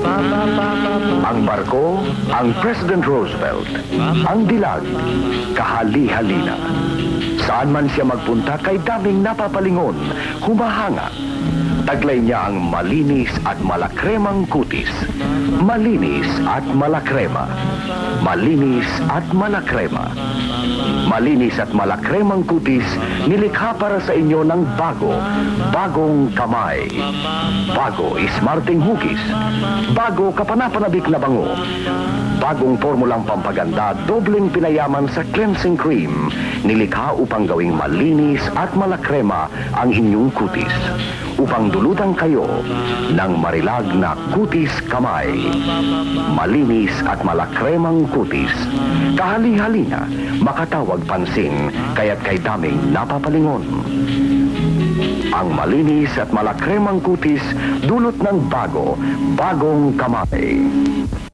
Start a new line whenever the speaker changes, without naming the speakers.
Ang barko, ang President Roosevelt. Ang dilag, kahali-halina. Saan man siya magpunta kay daming napapalingon, humahanga. Taglay niya ang malinis at malakremang kutis. Malinis at malakrema. Malinis at malakrema. Malinis at malakremang kutis, nilikha para sa inyo ng bago. Bagong kamay. Bago smarting hugis. Bago kapanapanabik na bango. Bagong formulang pampaganda, dobleng pinayaman sa cleansing cream. Nilikha upang gawing malinis at malakrema ang inyong kutis. Upang dulutan kayo ng marilag na kutis kamay. Malinis at malakremang kutis. Kahali-halina, makatawag pansin, kaya't kay daming napapalingon. Ang malinis at malakremang kutis, dulot ng bago, bagong kamay.